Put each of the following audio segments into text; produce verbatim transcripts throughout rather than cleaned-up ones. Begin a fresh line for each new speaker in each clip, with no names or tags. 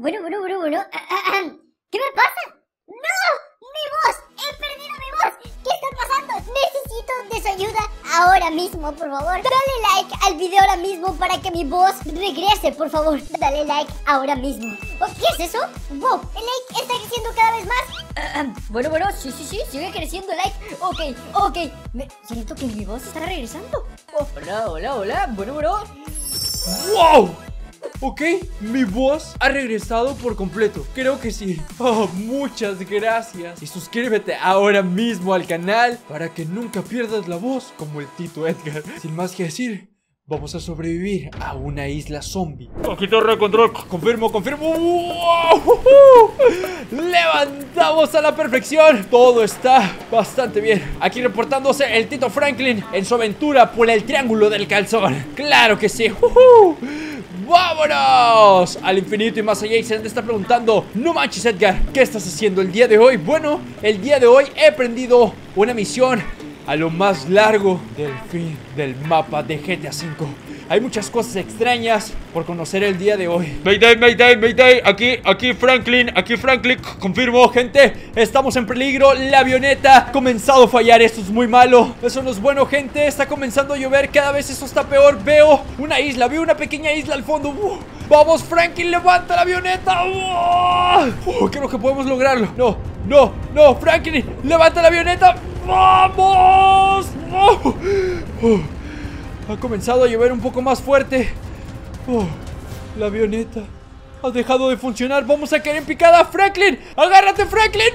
Bueno, bueno, bueno, bueno. ¿Qué me pasa? ¡No! ¡Mi voz! ¡He perdido mi voz! ¿Qué está pasando? Necesito de su ayuda ahora mismo, por favor. Dale like al video ahora mismo para que mi voz regrese, por favor. Dale like ahora mismo. Oh, ¿qué es eso? ¡Wow! El like está creciendo cada vez más. Uh, bueno, bueno, sí, sí, sí, sigue creciendo el like. Ok, ok. Me siento que mi voz está regresando. Oh, hola, hola, hola. Bueno, bueno.
¡Wow! Ok, mi voz ha regresado por completo. Creo que sí. Oh, muchas gracias. Y suscríbete ahora mismo al canal para que nunca pierdas la voz como el Tito Edgar. Sin más que decir, vamos a sobrevivir a una isla zombie. Aquí torre de control. Confirmo, confirmo. ¡Wow! Levantamos a la perfección. Todo está bastante bien. Aquí reportándose el Tito Franklin en su aventura por el Triángulo del Calzón. Claro que sí. ¡Uh! ¡Vámonos! Al infinito y más allá. Y se te está preguntando: no manches, Edgar, ¿qué estás haciendo el día de hoy? Bueno, el día de hoy he aprendido una misión a lo más largo del fin del mapa de G T A cinco. Hay muchas cosas extrañas por conocer el día de hoy. Mayday, Mayday, Mayday. Aquí, aquí Franklin, aquí Franklin. Confirmo, gente, estamos en peligro. La avioneta ha comenzado a fallar. Esto es muy malo. Eso no es bueno, gente. Está comenzando a llover. Cada vez esto está peor. Veo una isla, veo una pequeña isla al fondo. uh, Vamos, Franklin, levanta la avioneta. uh, uh, Creo que podemos lograrlo. No, no, no, Franklin, levanta la avioneta. ¡Vamos! uh, uh. Ha comenzado a llover un poco más fuerte. Oh, la avioneta ha dejado de funcionar. Vamos a caer en picada. Franklin, agárrate, Franklin.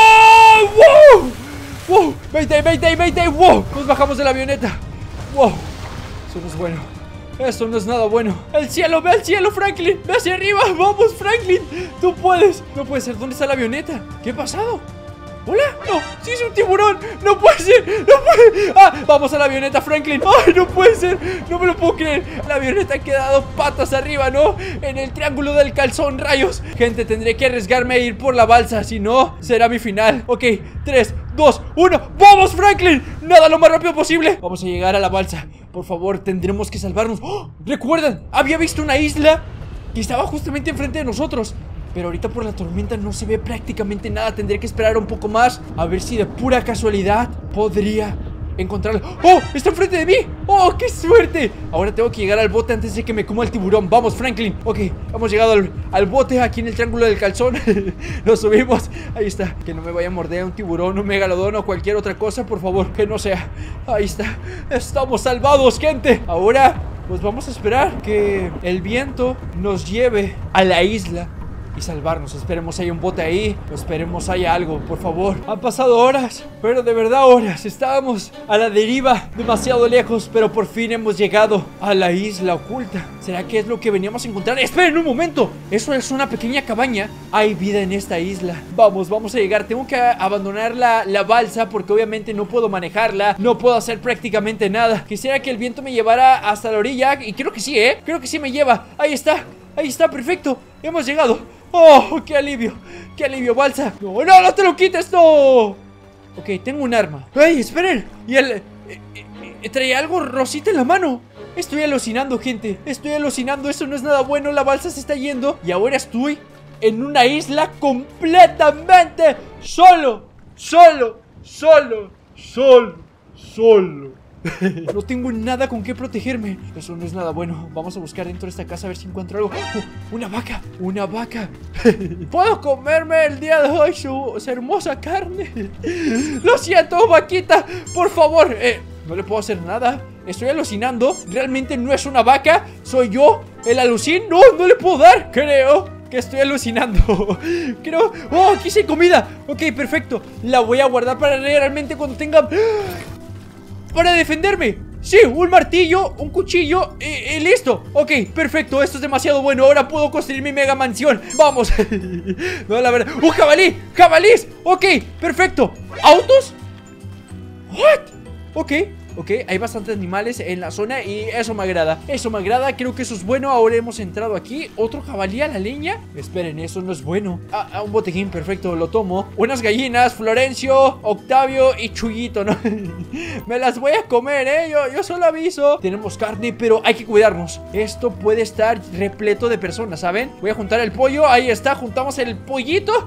¡No! ¡Wow! ¡Wow! ¡Mayday, mayday, mayday! ¡Wow! Nos bajamos de la avioneta. ¡Wow! Eso no es bueno. Eso no es nada bueno. ¡El cielo! ¡Ve al cielo, Franklin! ¡Ve hacia arriba! ¡Vamos, Franklin! ¡Tú puedes! No puede ser. ¿Dónde está la avioneta? ¿Qué ha pasado? ¿Hola? No, sí es un tiburón. No puede ser, no puede. Ah, vamos a la avioneta, Franklin. Ay, no puede ser, no me lo puedo creer. La avioneta ha quedado patas arriba, ¿no? En el Triángulo del Calzón, rayos. Gente, tendré que arriesgarme a ir por la balsa. Si no, será mi final. Ok, tres, dos, uno. ¡Vamos, Franklin! Nada lo más rápido posible. Vamos a llegar a la balsa. Por favor, tendremos que salvarnos. ¡Oh! ¿Recuerdan? Había visto una isla que estaba justamente enfrente de nosotros, pero ahorita por la tormenta no se ve prácticamente nada. Tendré que esperar un poco más, a ver si de pura casualidad podría encontrarla. ¡Oh! ¡Está enfrente de mí! ¡Oh! ¡Qué suerte! Ahora tengo que llegar al bote antes de que me coma el tiburón. Vamos, Franklin. Ok, hemos llegado al, al bote aquí en el Triángulo del Calzón. Lo subimos. Ahí está. Que no me vaya a morder un tiburón, un megalodón o cualquier otra cosa, por favor, que no sea. Ahí está. Estamos salvados, gente. Ahora pues vamos a esperar que el viento nos lleve a la isla y salvarnos. Esperemos haya un bote ahí, o esperemos haya algo, por favor. Han pasado horas, pero de verdad horas. Estábamos a la deriva, demasiado lejos, pero por fin hemos llegado a la isla oculta. ¿Será que es lo que veníamos a encontrar? ¡Esperen un momento! Eso es una pequeña cabaña. Hay vida en esta isla. Vamos, vamos a llegar. Tengo que abandonar la, la balsa porque obviamente no puedo manejarla. No puedo hacer prácticamente nada. Quisiera que el viento me llevara hasta la orilla, y creo que sí, ¿eh? Creo que sí me lleva. Ahí está, ahí está, perfecto. Hemos llegado. ¡Oh, qué alivio! ¡Qué alivio, balsa! ¡No, no, no te lo quites, no! Ok, tengo un arma. ¡Ey, esperen! Y el... Eh, eh, traía algo rosita en la mano. Estoy alucinando, gente. Estoy alucinando, eso no es nada bueno. La balsa se está yendo y ahora estoy en una isla completamente solo. Solo, solo, solo, solo. No tengo nada con qué protegerme. Eso no es nada bueno. Vamos a buscar dentro de esta casa a ver si encuentro algo. ¡Oh! Una vaca, una vaca. ¿Puedo comerme el día de hoy su, su hermosa carne? Lo siento, vaquita. Por favor, eh, no le puedo hacer nada. Estoy alucinando. Realmente no es una vaca. Soy yo, el alucin. No, no le puedo dar. Creo que estoy alucinando. Creo... ¡Oh, aquí sí hay comida! Ok, perfecto. La voy a guardar para realmente cuando tenga... para defenderme. Sí, un martillo, un cuchillo y, y listo. Ok, perfecto, esto es demasiado bueno. Ahora puedo construir mi mega mansión. Vamos. No, la verdad. ¡Un jabalí! ¡Jabalís! Ok, perfecto. ¿Autos? ¿What? Ok, Ok, hay bastantes animales en la zona y eso me agrada. Eso me agrada, creo que eso es bueno. Ahora hemos entrado aquí. Otro jabalí a la leña. Esperen, eso no es bueno. Ah, ah, un botequín, perfecto, lo tomo. Unas gallinas, Florencio, Octavio y Chuyito, ¿no? Me las voy a comer, ¿eh? Yo, yo solo aviso. Tenemos carne, pero hay que cuidarnos. Esto puede estar repleto de personas, ¿saben? Voy a juntar el pollo, ahí está, juntamos el pollito.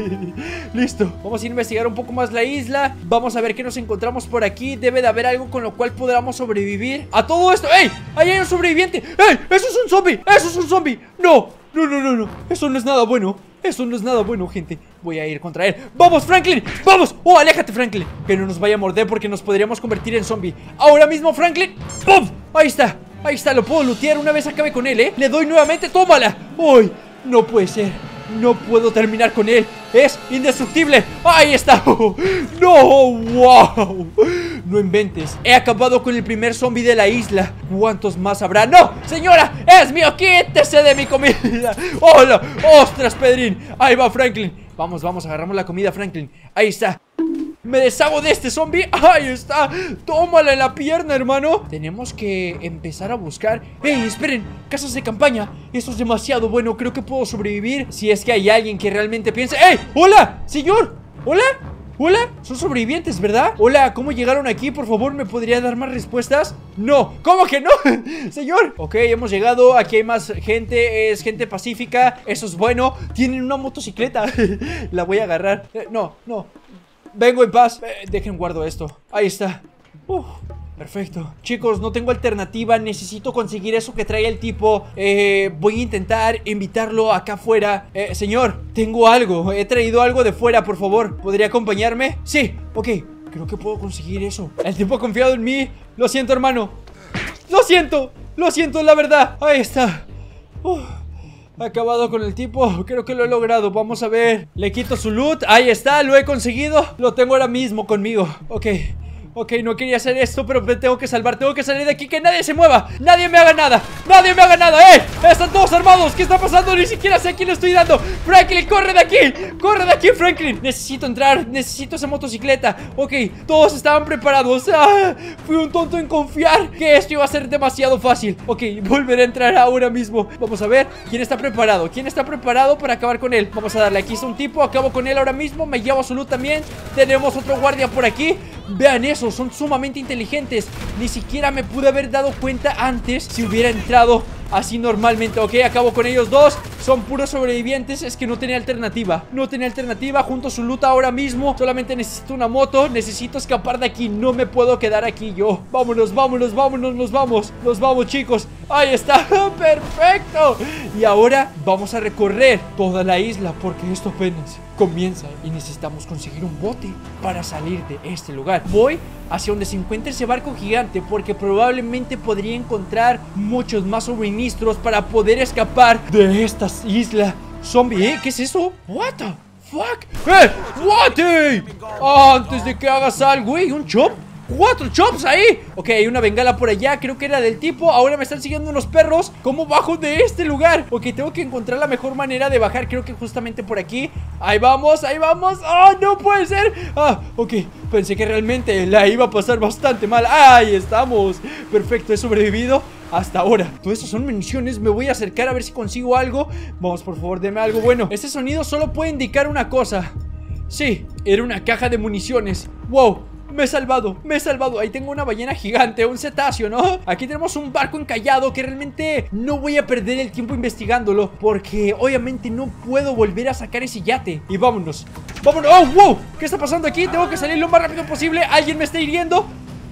Listo, vamos a investigar un poco más la isla. Vamos a ver qué nos encontramos por aquí. Debe de haber algo con lo cual podamos sobrevivir a todo esto. ¡Ey! ¡Ahí hay un sobreviviente! ¡Ey! ¡Eso es un zombie! ¡Eso es un zombie! ¡No! No, no, no, no. Eso no es nada bueno. Eso no es nada bueno, gente. Voy a ir contra él. ¡Vamos, Franklin! ¡Vamos! ¡Oh, aléjate, Franklin! Que no nos vaya a morder porque nos podríamos convertir en zombie. Ahora mismo, Franklin. ¡Pum! Ahí está. Ahí está, lo puedo lootear una vez acabe con él, ¿eh? Le doy nuevamente, tómala. ¡Uy! No puede ser. No puedo terminar con él. Es indestructible. ¡Ahí está! ¡No! ¡Wow! No inventes. He acabado con el primer zombie de la isla. ¿Cuántos más habrá? ¡No! ¡Señora! ¡Es mío! ¡Quítese de mi comida! ¡Hola! ¡Ostras, Pedrín! Ahí va Franklin. Vamos, vamos, agarramos la comida, Franklin. Ahí está. Me deshago de este zombie. Ahí está. Tómala en la pierna, hermano. Tenemos que empezar a buscar. ¡Ey, esperen! Casas de campaña. Esto es demasiado bueno. Creo que puedo sobrevivir si es que hay alguien que realmente piense. ¡Ey! ¡Hola! ¡Señor! ¿Hola? ¿Hola? Son sobrevivientes, ¿verdad? Hola, ¿cómo llegaron aquí? Por favor, ¿me podría dar más respuestas? No, ¿cómo que no? Señor. Ok, hemos llegado, aquí hay más gente. Es gente pacífica, eso es bueno. Tienen una motocicleta. La voy a agarrar. eh, No, no. Vengo en paz. eh, Dejen guardo esto. Ahí está. Uf. Perfecto. Chicos, no tengo alternativa. Necesito conseguir eso que trae el tipo. eh, Voy a intentar invitarlo acá afuera. eh, Señor, tengo algo. He traído algo de fuera, por favor. ¿Podría acompañarme? Sí, ok. Creo que puedo conseguir eso. El tipo ha confiado en mí. Lo siento, hermano. Lo siento. Lo siento, la verdad. Ahí está. Uf. He acabado con el tipo, creo que lo he logrado. Vamos a ver, le quito su loot. Ahí está, lo he conseguido. Lo tengo ahora mismo conmigo. Ok, ok, no quería hacer esto, pero me tengo que salvar. Tengo que salir de aquí, que nadie se mueva. Nadie me haga nada, nadie me haga nada. ¡Eh! Están todos armados, ¿qué está pasando? Ni siquiera sé a quién le estoy dando. Franklin, corre de aquí, corre de aquí, Franklin. Necesito entrar, necesito esa motocicleta. Ok, todos estaban preparados. ah, Fui un tonto en confiar que esto iba a ser demasiado fácil. Ok, volveré a entrar ahora mismo. Vamos a ver, ¿quién está preparado? ¿Quién está preparado para acabar con él? Vamos a darle, aquí está un tipo, acabo con él ahora mismo. Me llevo a su loot también. Tenemos otro guardia por aquí. Vean eso, son sumamente inteligentes. Ni siquiera me pude haber dado cuenta antes si hubiera entrado así normalmente. Ok, acabo con ellos dos. Son puros sobrevivientes. Es que no tenía alternativa. No tenía alternativa. Junto a su loot ahora mismo. Solamente necesito una moto. Necesito escapar de aquí. No me puedo quedar aquí yo. Vámonos, vámonos, vámonos, nos vamos. Nos vamos, chicos. Ahí está. Perfecto. Y ahora vamos a recorrer toda la isla, porque esto apenas comienza y necesitamos conseguir un bote para salir de este lugar. Voy hacia donde se encuentra ese barco gigante, porque probablemente podría encontrar muchos más suministros para poder escapar de esta isla zombie. ¿Eh? ¿Qué es eso? What the fuck? ¡Eh! What? ¡Eh! Antes de que hagas algo, ¿eh? ¿Un chop? ¡Cuatro chops ahí! Ok, hay una bengala por allá, creo que era del tipo. Ahora me están siguiendo unos perros. ¿Cómo bajo de este lugar? Ok, tengo que encontrar la mejor manera de bajar. Creo que justamente por aquí. Ahí vamos, ahí vamos. ¡Oh, no puede ser! Ah, ok, pensé que realmente la iba a pasar bastante mal. ¡Ahí estamos! Perfecto, he sobrevivido hasta ahora. Todo eso son municiones. Me voy a acercar a ver si consigo algo. Vamos, por favor, deme algo bueno. Este sonido solo puede indicar una cosa. Sí, era una caja de municiones. ¡Wow! Me he salvado, me he salvado. Ahí tengo una ballena gigante, un cetáceo, ¿no? Aquí tenemos un barco encallado que realmente no voy a perder el tiempo investigándolo, porque obviamente no puedo volver a sacar ese yate. Y vámonos, vámonos. ¡Oh, wow! ¿Qué está pasando aquí? Tengo que salir lo más rápido posible. ¿Alguien me está hiriendo?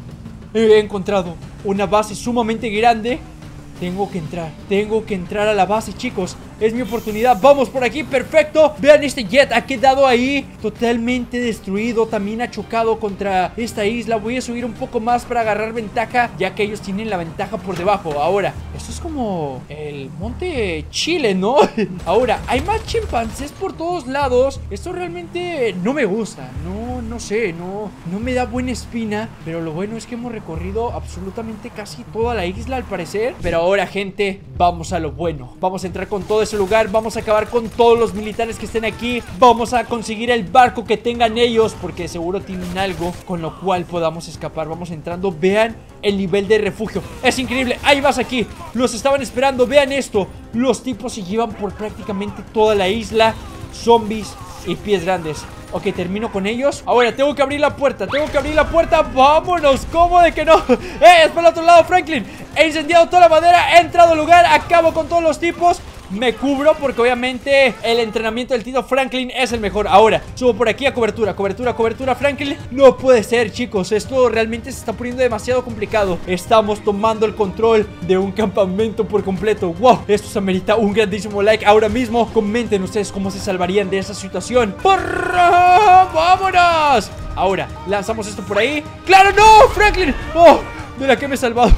He encontrado una base sumamente grande. Tengo que entrar, tengo que entrar a la base, chicos. Es mi oportunidad, vamos por aquí, perfecto. Vean, este jet ha quedado ahí totalmente destruido. También ha chocado contra esta isla. Voy a subir un poco más para agarrar ventaja, ya que ellos tienen la ventaja por debajo. Ahora, esto es como el monte Chile, ¿no? Ahora, hay más chimpancés por todos lados. Esto realmente no me gusta. No, no, no sé, no, no me da buena espina. Pero lo bueno es que hemos recorrido absolutamente casi toda la isla al parecer. Pero ahora, gente, vamos a lo bueno. Vamos a entrar con todo ese lugar, vamos a acabar con todos los militares que estén aquí. Vamos a conseguir el barco que tengan ellos, porque seguro tienen algo con lo cual podamos escapar. Vamos entrando, vean el nivel de refugio, es increíble. Ahí vas aquí, los estaban esperando. Vean esto, los tipos se llevan por prácticamente toda la isla. Zombies y pies grandes. Ok, termino con ellos. Ahora tengo que abrir la puerta, tengo que abrir la puerta. Vámonos, ¿cómo de que no? ¡Eh, es por el otro lado, Franklin! He incendiado toda la madera, he entrado al lugar, acabo con todos los tipos. Me cubro porque obviamente el entrenamiento del Tito Franklin es el mejor. Ahora, subo por aquí a cobertura, cobertura, cobertura, Franklin. No puede ser, chicos, esto realmente se está poniendo demasiado complicado. Estamos tomando el control de un campamento por completo. Wow, esto se amerita un grandísimo like ahora mismo. Comenten ustedes cómo se salvarían de esa situación. ¡Porra! ¡Vámonos! Ahora, lanzamos esto por ahí. ¡Claro, no, Franklin! ¡Oh! De la que me he salvado.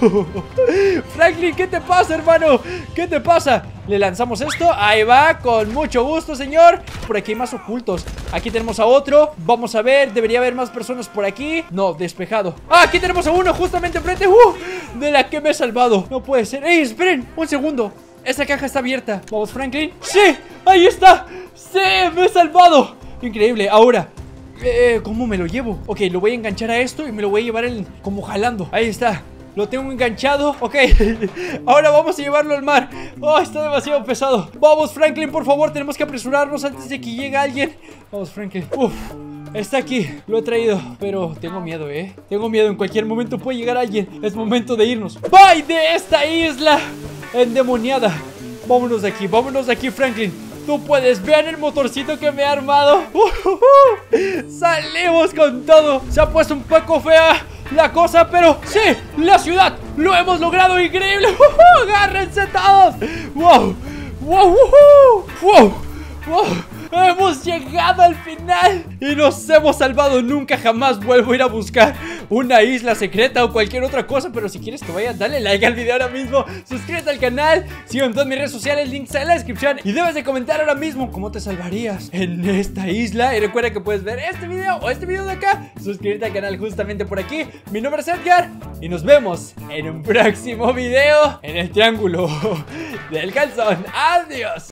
Franklin, ¿qué te pasa, hermano? ¿Qué te pasa? Le lanzamos esto, ahí va, con mucho gusto, señor. Por aquí hay más ocultos. Aquí tenemos a otro, vamos a ver, debería haber más personas por aquí. No, despejado. Ah, aquí tenemos a uno justamente enfrente. uh, De la que me he salvado. No puede ser, ey, esperen, un segundo. Esta caja está abierta, vamos, Franklin. Sí, ahí está. Sí, me he salvado. Increíble, ahora Eh, ¿cómo me lo llevo? Ok, lo voy a enganchar a esto y me lo voy a llevar en, como jalando. Ahí está, lo tengo enganchado. Ok, ahora vamos a llevarlo al mar. Oh, está demasiado pesado. Vamos, Franklin, por favor, tenemos que apresurarnos antes de que llegue alguien. Vamos, Franklin. Uf, está aquí, lo he traído. Pero tengo miedo, eh Tengo miedo, en cualquier momento puede llegar alguien. Es momento de irnos. ¡Bye de esta isla endemoniada! Vámonos de aquí, vámonos de aquí, Franklin. Tú puedes, vean el motorcito que me ha armado. uh, uh, uh. Salimos con todo. Se ha puesto un poco fea la cosa, pero sí, la ciudad, lo hemos logrado, increíble. uh, uh. Agárrense todos. Wow, wow, uh, uh. wow, wow. Hemos llegado al final y nos hemos salvado. Nunca jamás vuelvo a ir a buscar una isla secreta o cualquier otra cosa. Pero si quieres que vaya, dale like al video ahora mismo, suscríbete al canal, sígueme en todas mis redes sociales, links en la descripción. Y debes de comentar ahora mismo cómo te salvarías en esta isla. Y recuerda que puedes ver este video o este video de acá, suscríbete al canal justamente por aquí. Mi nombre es Edgar y nos vemos en un próximo video en el Triángulo del Calzón. Adiós.